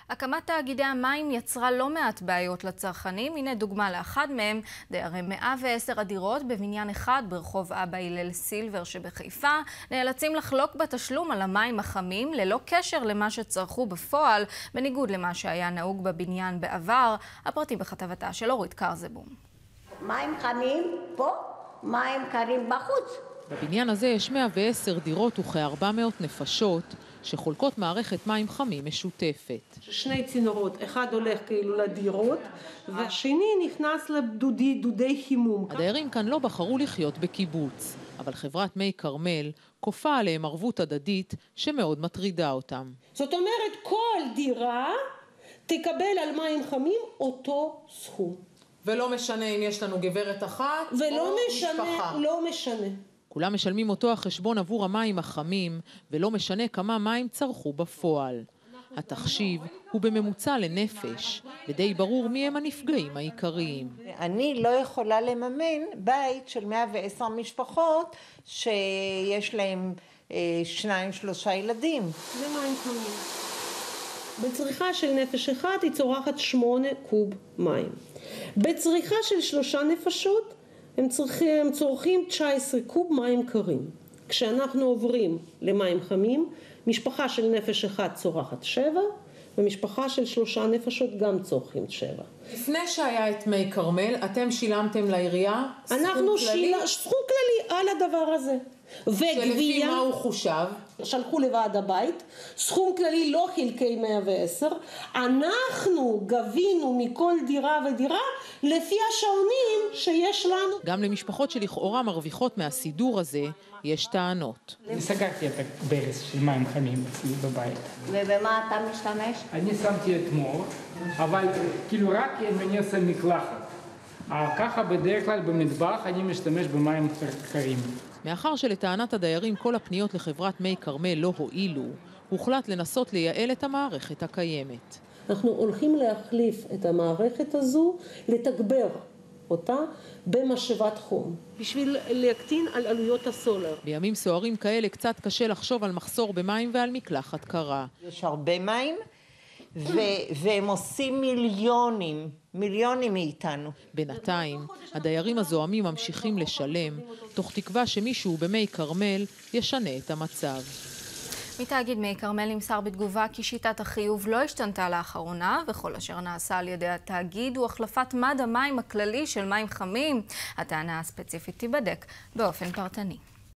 הקמת תאגידי המים יצרה לא מעט בעיות לצרכנים. הנה דוגמה לאחד מהם, דיירי 110 הדירות בבניין אחד ברחוב אבא הלל סילבר שבחיפה נאלצים לחלוק בתשלום על המים החמים ללא קשר למה שצרכו בפועל, בניגוד למה שהיה נהוג בבניין בעבר. הפרטים בכתבתה של אורית קרזבום. מים חמים פה, מים קרים בחוץ. בבניין הזה יש 110 דירות וכ-400 נפשות שחולקות מערכת מים חמים משותפת. שני צינורות, אחד הולך כאילו לדירות והשני נכנס לדודי חימום. הדיירים כאן לא בחרו לחיות בקיבוץ, אבל חברת מי כרמל כופה עליהם ערבות הדדית שמאוד מטרידה אותם. זאת אומרת, כל דירה תקבל על מים חמים אותו סכום. ולא משנה אם יש לנו גברת אחת ולא או משנה, משפחה. לא משנה. כולם משלמים אותו החשבון עבור המים החמים, ולא משנה כמה מים צרכו בפועל. התחשיב הוא בממוצע לנפש, ודי ברור מי הם הנפגעים העיקריים. אני לא יכולה לממן בית של 110 משפחות שיש להם 2-3 ילדים. זה מים חמים. בצריכה של נפש אחד היא צורכת 8 קוב מים. בצריכה של 3 נפשות הם צורכים 19 קוב מים קרים. כשאנחנו עוברים למים חמים, משפחה של נפש אחד צורכת 7, ומשפחה של 3 נפשות גם צורכים 7. לפני שהיה את מי כרמל, אתם שילמתם לעירייה סכום כללי על הדבר הזה. שלפי מה הוא חושב? שלחו לוועד הבית, סכום כללי לא חלקי 110, אנחנו גבינו מכל דירה ודירה לפי השעונים שיש לנו. גם למשפחות שלכאורה מרוויחות מהסידור הזה, יש טענות. אני סגרתי את הברז של מים חמים אצלי בבית. ובמה אתה משתמש? אני שמתי אתמול, אבל כאילו רק אם אני עושה מקלחת. ככה בדרך כלל במטבח אני משתמש במים קרים. מאחר שלטענת הדיירים כל הפניות לחברת מי כרמל לא הועילו, הוחלט לנסות לייעל את המערכת הקיימת. אנחנו הולכים להחליף את המערכת הזו, לתגבר אותה במשאבת חום, בשביל להקטין על עלויות הסולר. בימים סוערים כאלה קצת קשה לחשוב על מחסור במים ועל מקלחת קרה. יש הרבה מים והם עושים מיליונים מאיתנו. בינתיים, הדיירים הזוהמים ממשיכים לשלם, תוך תקווה שמישהו במי כרמל ישנה את המצב. מתאגיד מי כרמל נמסר בתגובה כי שיטת החיוב לא השתנתה לאחרונה, וכל אשר נעשה על ידי התאגיד הוא החלפת מד המים הכללי של מים חמים. הטענה הספציפית תיבדק באופן פרטני.